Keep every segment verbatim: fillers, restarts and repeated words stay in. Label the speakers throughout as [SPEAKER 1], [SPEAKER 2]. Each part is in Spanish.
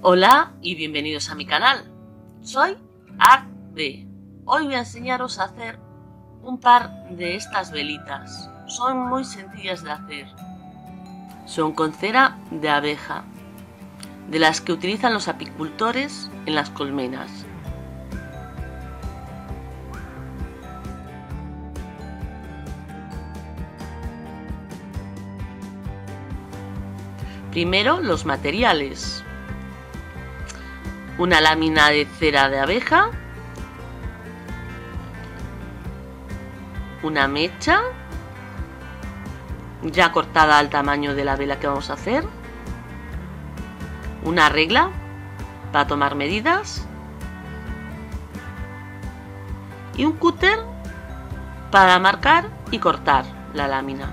[SPEAKER 1] Hola y bienvenidos a mi canal. Soy ArtD. Hoy voy a enseñaros a hacer un par de estas velitas. Son muy sencillas de hacer. Son con cera de abeja, de las que utilizan los apicultores en las colmenas. Primero, los materiales: una lámina de cera de abeja, una mecha ya cortada al tamaño de la vela que vamos a hacer, una regla para tomar medidas y un cúter para marcar y cortar la lámina.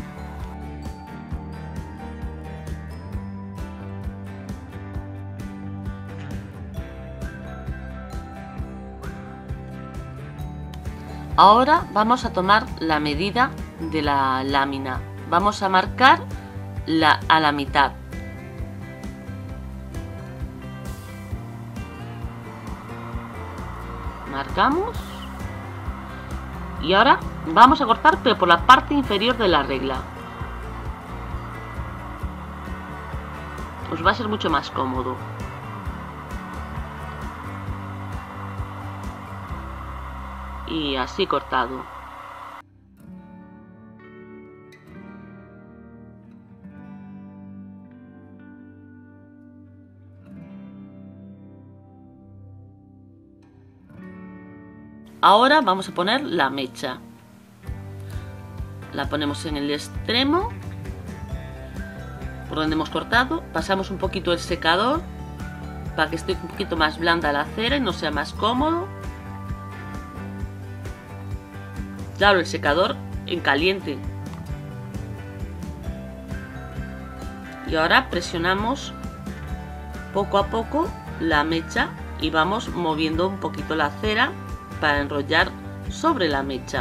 [SPEAKER 1] Ahora vamos a tomar la medida de la lámina. Vamos a marcar la, a la mitad. Marcamos. Y ahora vamos a cortar, pero por la parte inferior de la regla. Os va a ser mucho más cómodo. Y así cortado. Ahora vamos a poner la mecha. La ponemos en el extremo por donde hemos cortado. Pasamos un poquito el secador para que esté un poquito más blanda la cera y no sea más cómodo. Claro, el secador en caliente. Y ahora presionamos poco a poco la mecha y vamos moviendo un poquito la cera para enrollar sobre la mecha.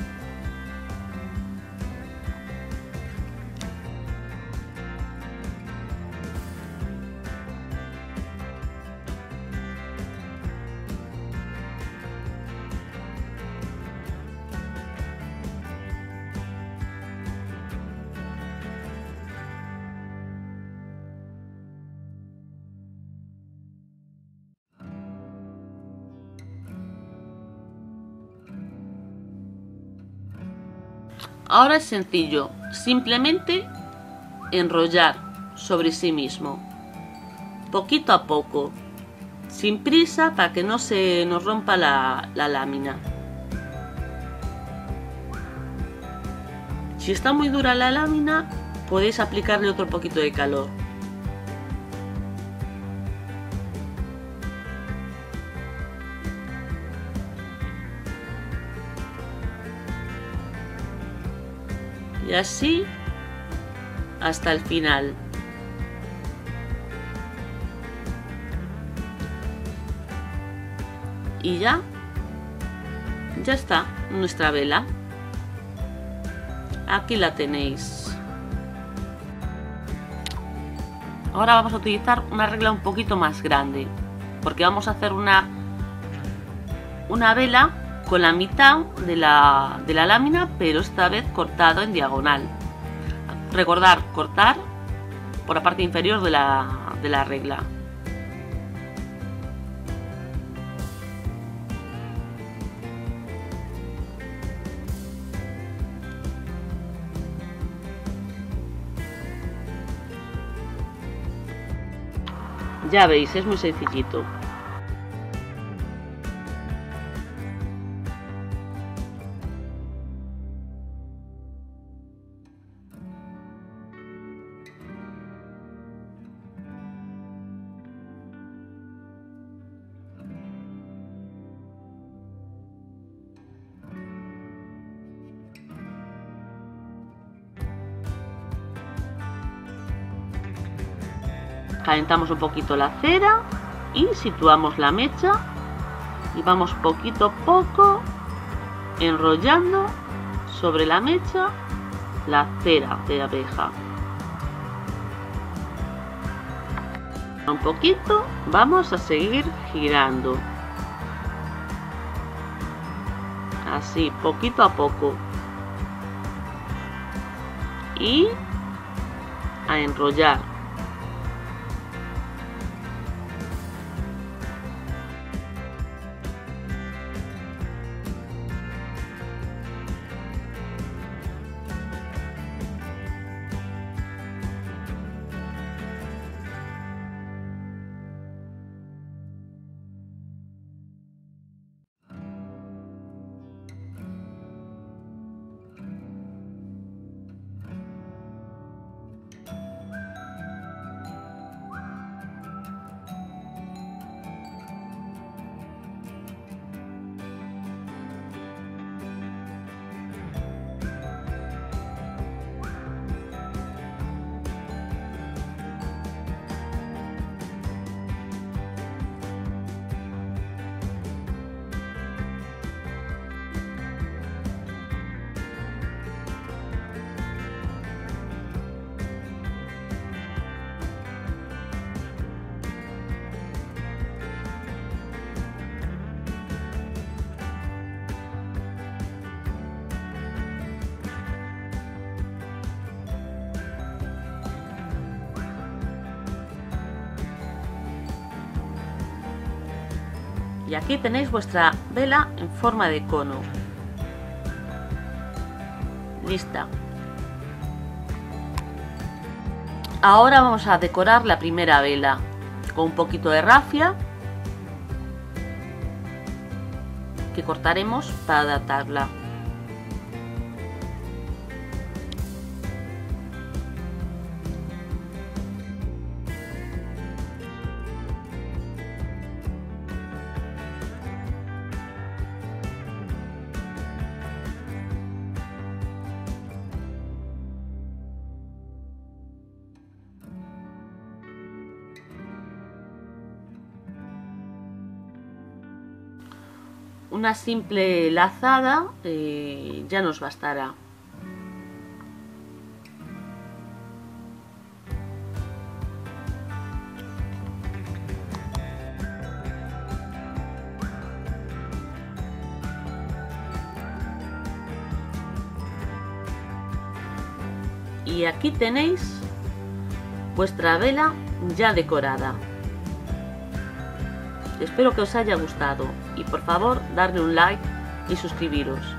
[SPEAKER 1] Ahora es sencillo, simplemente enrollar sobre sí mismo, poquito a poco, sin prisa para que no se nos rompa la, la lámina. Si está muy dura la lámina, podéis aplicarle otro poquito de calor. Y así hasta el final. Y ya, ya está nuestra vela. Aquí la tenéis. Ahora vamos a utilizar una regla un poquito más grande, porque vamos a hacer una, una vela con la mitad de la, de la lámina, pero esta vez cortado en diagonal. Recordar cortar por la parte inferior de la, de la regla. Ya veis, es muy sencillito. Calentamos un poquito la cera y situamos la mecha y vamos poquito a poco enrollando sobre la mecha la cera de abeja. Un poquito, vamos a seguir girando. Así, poquito a poco. Y a enrollar. Y aquí tenéis vuestra vela en forma de cono. Lista. Ahora vamos a decorar la primera vela con un poquito de rafia que cortaremos para adaptarla. Una simple lazada eh, ya nos bastará. Y aquí tenéis vuestra vela ya decorada. Espero que os haya gustado y por favor darle un like y suscribiros.